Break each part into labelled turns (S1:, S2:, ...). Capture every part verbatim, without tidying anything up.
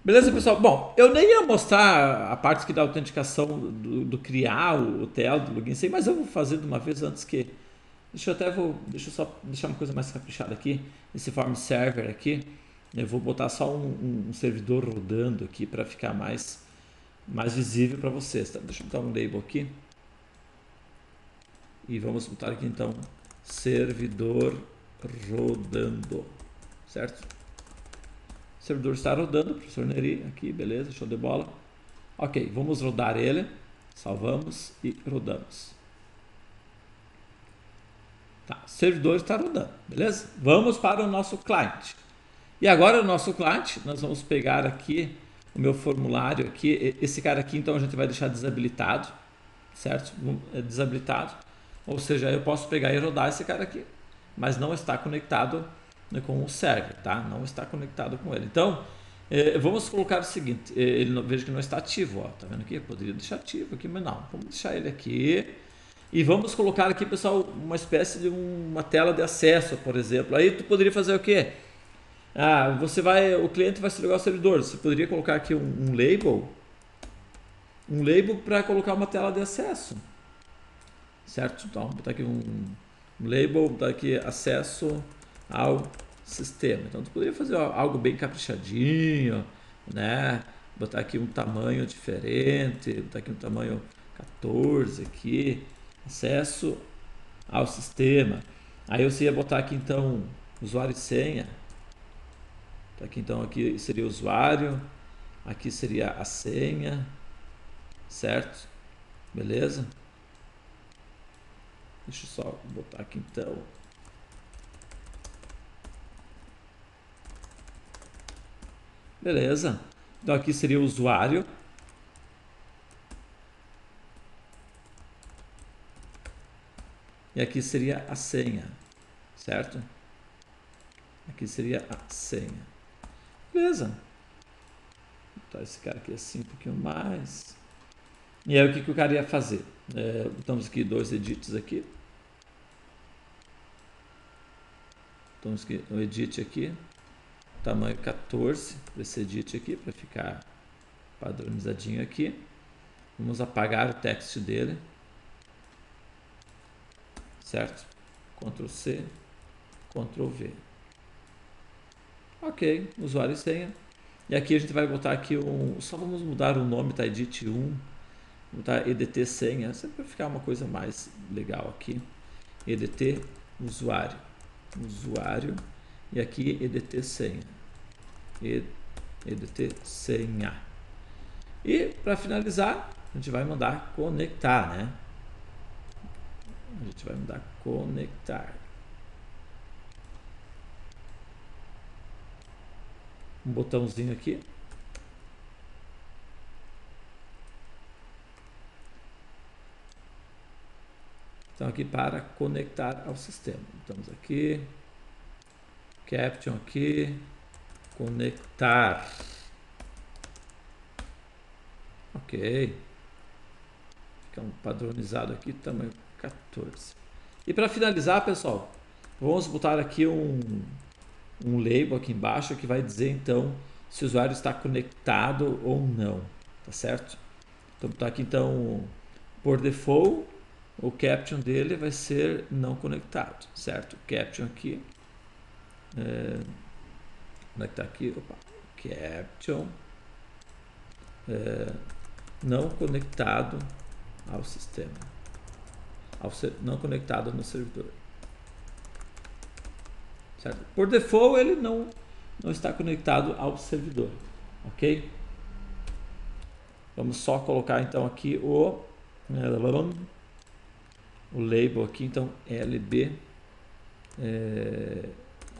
S1: Beleza, pessoal? Bom, eu nem ia mostrar a parte que dá autenticação do, do criar o, o T L do login, sei, mas eu vou fazer de uma vez antes que. Deixa eu até vou. Deixa eu só deixar uma coisa mais caprichada aqui. Esse form server aqui. Eu vou botar só um, um- um servidor rodando aqui para ficar mais, mais visível para vocês. Tá? Deixa eu botar um label aqui. E vamos botar aqui então servidor rodando. Certo? O servidor está rodando, professor Neri, aqui, beleza, show de bola. Ok, vamos rodar ele, salvamos e rodamos. Tá, o servidor está rodando, beleza? Vamos para o nosso cliente. E agora o nosso cliente, nós vamos pegar aqui o meu formulário aqui, esse cara aqui então a gente vai deixar desabilitado, certo? É desabilitado, ou seja, eu posso pegar e rodar esse cara aqui, mas não está conectado, né, com o server, tá? Não está conectado com ele. Então, eh, vamos colocar o seguinte, eh, ele não, veja que não está ativo, ó, tá vendo aqui? Eu poderia deixar ativo aqui, mas não. Vamos deixar ele aqui e vamos colocar aqui, pessoal, uma espécie de um, uma tela de acesso, por exemplo. Aí tu poderia fazer o quê? Ah, você vai, o cliente vai se ligar ao servidor. Você poderia colocar aqui um, um label, um label para colocar uma tela de acesso, certo? Então, vou botar aqui um, um label, botar aqui acesso ao sistema. Então, tu poderia fazer algo bem caprichadinho, né? Botar aqui um tamanho diferente, botar aqui um tamanho quatorze aqui, acesso ao sistema. Aí você ia botar aqui então usuário e senha. Tá aqui então aqui seria o usuário, aqui seria a senha, certo? Beleza? Deixa eu só botar aqui então. Beleza. Então aqui seria o usuário. E aqui seria a senha, certo? Aqui seria a senha. Beleza. Vou botar esse cara aqui assim um pouquinho mais. E aí o que, que o cara ia fazer? É, botamos aqui dois edits aqui. Botamos aqui um edit aqui. Tamanho quatorze para esse edit aqui, para ficar padronizadinho aqui. Vamos apagar o text dele, certo? Ctrl C, Ctrl V. Ok, usuário e senha. E aqui a gente vai botar aqui um, só vamos mudar o nome, tá? Edit um, botar E D T senha, sempre para ficar uma coisa mais legal aqui. E D T usuário, usuário, e aqui E D T senha, E D T senha. E para finalizar, a gente vai mandar conectar, né? A gente vai mandar conectar. Um botãozinho aqui. Então aqui para conectar ao sistema. Estamos aqui. Caption aqui. Conectar. Ok. Fica um padronizado aqui, tamanho quatorze. E para finalizar, pessoal, vamos botar aqui um, um label aqui embaixo que vai dizer então se o usuário está conectado ou não, tá certo? Então botar aqui então por default o caption dele vai ser não conectado, certo? Caption aqui, é, onde é que tá aqui? Opa, caption é, não conectado ao sistema, ao ser, não conectado no servidor. Certo? Por default ele não, não está conectado ao servidor, ok? Vamos só colocar então aqui o, o label aqui, então lb, é,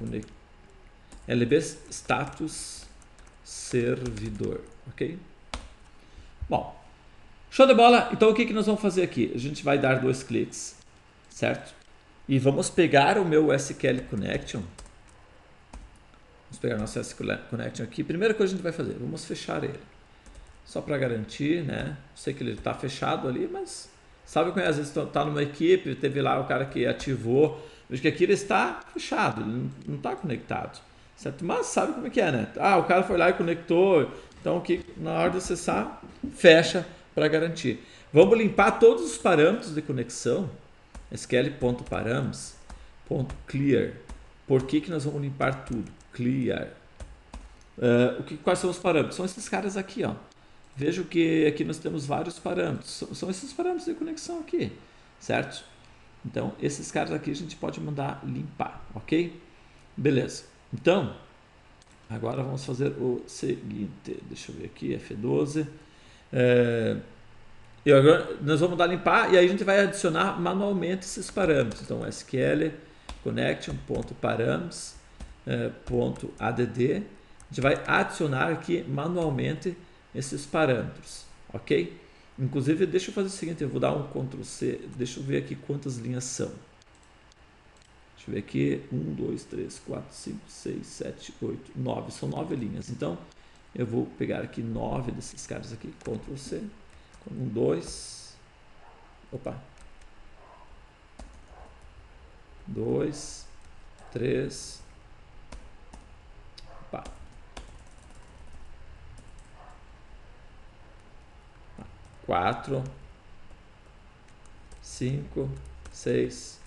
S1: lb status servidor, ok? Bom, show de bola. Então o que, que nós vamos fazer aqui? A gente vai dar dois cliques, certo? E vamos pegar o meu S Q L Connection. Vamos pegar o nosso S Q L Connection aqui. Primeira coisa que a gente vai fazer, vamos fechar ele. Só para garantir, né? Sei que ele está fechado ali, mas sabe como é? Às vezes está numa equipe, teve lá o cara que ativou, veja que aqui ele está fechado, ele não está conectado, certo? Mas sabe como é que é, né? Ah, o cara foi lá e conectou, Então aqui na hora de acessar, fecha para garantir. Vamos limpar todos os parâmetros de conexão. sql.params.clear. Por que que nós vamos limpar tudo? Clear. Uh, o que, quais são os parâmetros? São esses caras aqui, ó. Vejo que aqui nós temos vários parâmetros. São, são esses parâmetros de conexão aqui, certo? Então, esses caras aqui a gente pode mandar limpar, ok? Beleza. Então, agora vamos fazer o seguinte. Deixa eu ver aqui, F doze. É, e agora nós vamos dar limpar e aí a gente vai adicionar manualmente esses parâmetros. Então, sql connection.params.add. A gente vai adicionar aqui manualmente esses parâmetros, ok? Inclusive, deixa eu fazer o seguinte, eu vou dar um control C, deixa eu ver aqui quantas linhas são. Deixa eu ver aqui, um, dois, três, quatro, cinco, seis, sete, oito, nove, são nove linhas. Então, eu vou pegar aqui nove desses caras aqui, control C, um, dois, opa, dois, três, opa, quatro, cinco, seis,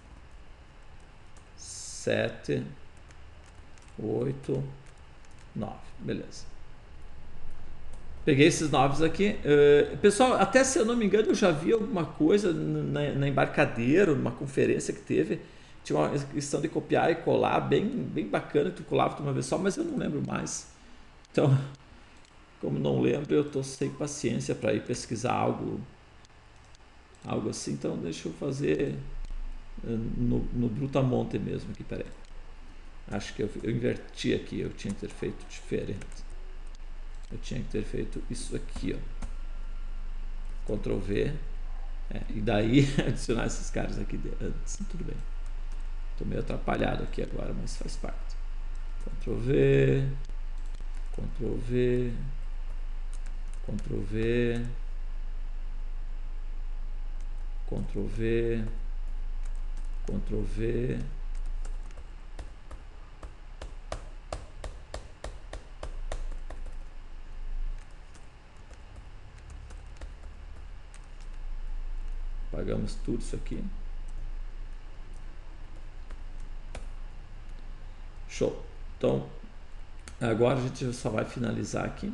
S1: sete, oito, nove. Beleza. Peguei esses nove aqui. Uh, pessoal, até se eu não me engano, eu já vi alguma coisa na, na Embarcadero, numa conferência que teve. Tinha uma questão de copiar e colar, bem, bem bacana, que tu colava de uma vez só, mas eu não lembro mais. Então, como não lembro, eu estou sem paciência para ir pesquisar algo, algo assim. Então, deixa eu fazer no, no Brutamonte mesmo aqui, peraí. Acho que eu, eu inverti aqui, eu tinha que ter feito diferente. Eu tinha que ter feito isso aqui, ó. control V. É, e daí adicionar esses caras aqui antes. Tudo bem. Estou meio atrapalhado aqui agora, mas faz parte. control V. control V. control V. control V. control V. Apagamos tudo isso aqui. Show. Então, agora a gente só vai finalizar aqui.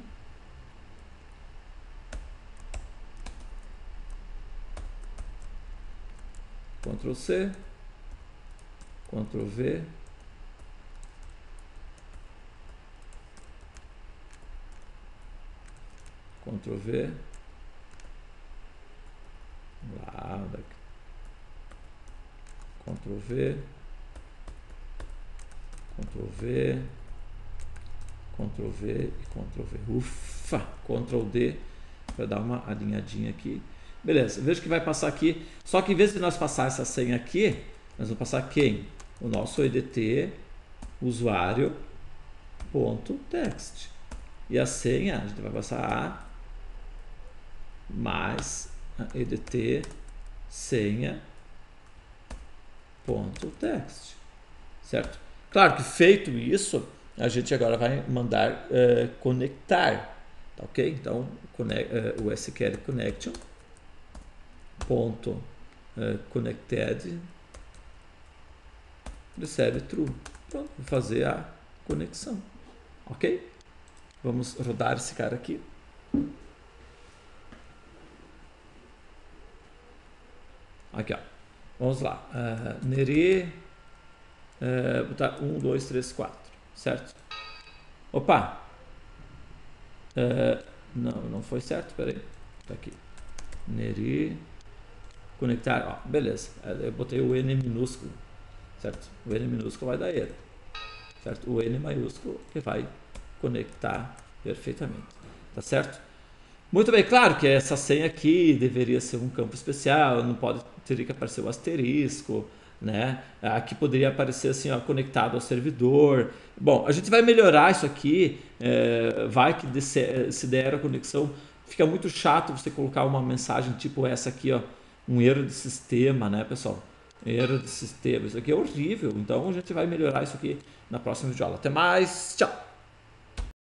S1: control C. control V. control V. Lá, daqui. control V. control V. control V e control V. Ufa! control D para dar uma alinhadinha aqui. Beleza, veja que vai passar aqui. Só que em vez de nós passar essa senha aqui, nós vamos passar quem? O nosso E D T usuário ponto text. E a senha a gente vai passar a mais E D T senha ponto text, certo? Claro que feito isso, a gente agora vai mandar uh, conectar, tá ok? Então connect, uh, o sql connection ponto uh, connected recebe true. Pronto, vou fazer a conexão, ok? Vamos rodar esse cara aqui. Aqui, ó. Vamos lá. Uh, Nere. Uh, botar um, dois, três, quatro. Certo? Opa! Uh, não, não foi certo. Pera aí. Tá aqui. Nere. Conectar. Ó, beleza. Eu botei o N minúsculo. Certo? O N minúsculo vai dar erro. Certo? O N maiúsculo que vai conectar perfeitamente. Tá certo? Muito bem, claro que essa senha aqui deveria ser um campo especial, não pode, teria que aparecer o asterisco, né? Aqui poderia aparecer assim, ó, conectado ao servidor. Bom, a gente vai melhorar isso aqui, é, vai que se, se der a conexão, fica muito chato você colocar uma mensagem tipo essa aqui, ó, um erro de sistema, né, pessoal? Erro de sistema, isso aqui é horrível, então a gente vai melhorar isso aqui na próxima videoaula. Até mais, tchau!